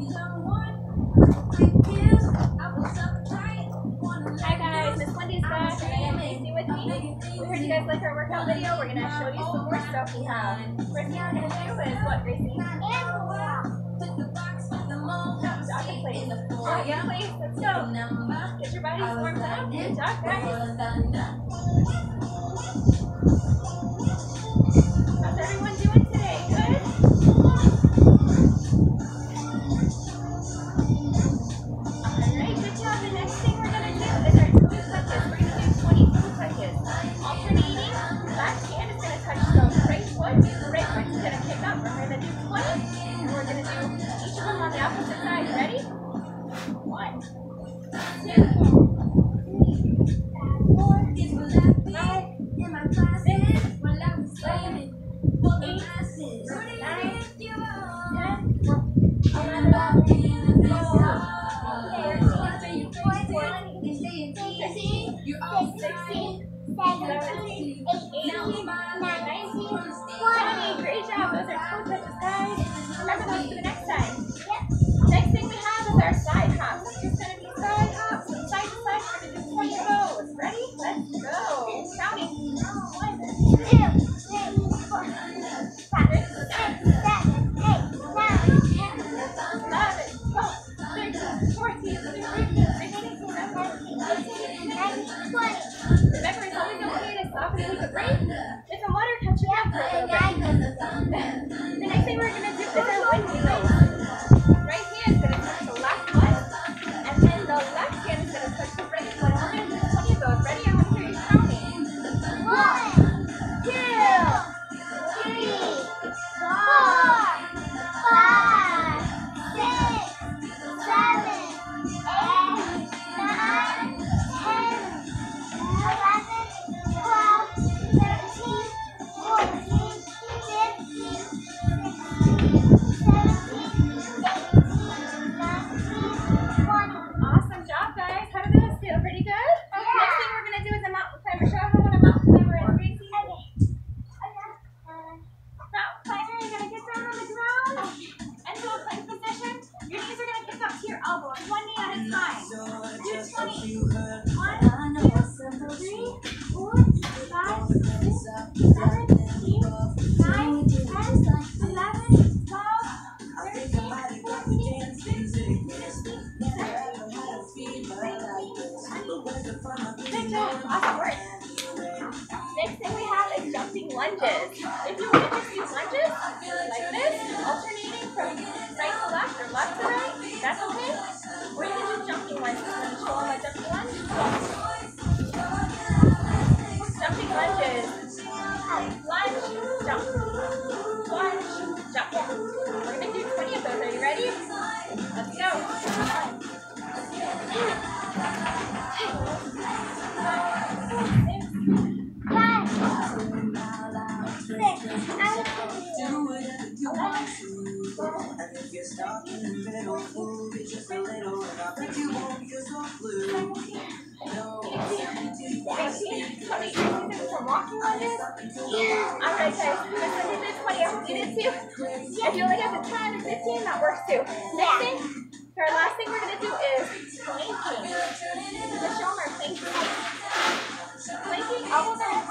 Hi guys, Miss Lyndie's back and I have Lacey with me. We heard you guys like our workout video. We're going to show you some more stuff we have. First thing we're going to do is what, Gracie? Jogger place. Jogger place, let's go. Get your bodies warmed up. Good job guys. How's everyone doing today? Good? Alright, good job. The next thing we're going to do is our toe touches. We're going to do 20 toe touches. Alternating, left hand is going to touch the right foot. The right foot's going to kick up. We're going to do 20. And we're going to do each of them on the opposite side. Ready? 1, 2, 3, 4, 5, 6, 7, 8, 9, 10, great job. Those are toe touches, guys. Remember those for the next time. Yep. Next thing we have is our side hops. It's just going to be side hops from side to side. We're going to do 20 of those. Ready? Let's go. Counting. 1, 2, 3, 4, 5, 6, 7, 8, 9, 10, 11, 12, 13, 14, 15, 16, 17, 18, 19, 20. Remember, it's always okay to stop and take a break. Get some water, touch your back for a little bit. The next thing we're going to do is our Lyndie race. Right hand is going to touch the left foot, and then the left hand is going to touch the right foot. We're going to do 20 of those. Ready? I want to hear you counting. 1, 2, 3, 4, 5, 6, 7, 8, 9, 10, 11, 12, 13, 14, 15, awesome job, guys. How did those feel? Pretty good? Okay. Next thing we're going to do is a mountain climber. Show everyone what a mountain climber is, Gracie. Okay. Mountain climber, you're going to get down on the ground and do a plank position. Your knees are going to kick up to your elbows. One knee at a time. Do 20. 1, 2, 3, 4, 5, 6, 7, 8, 9, 10, 11, 12, 13, 14, 15, 16, 17, 18, 19, 20. Good job. Awesome work. Next thing we have is jumping lunges. If you want to just do lunges like this, alternating from right to left or left to right, that's okay. We're going to do jumping lunges. Want to show them a jumping lunge? Jumping lunges. Lunge, jump. Lunge, jump. We're going to do 20 of those. Are you ready? Let's go. 20. Alright guys, we did 20. I hope you did too. If you only got the 10 and 15, that works too. Next thing, our last thing we're going to do is planking. Let's show them our planking. Planking, elbows are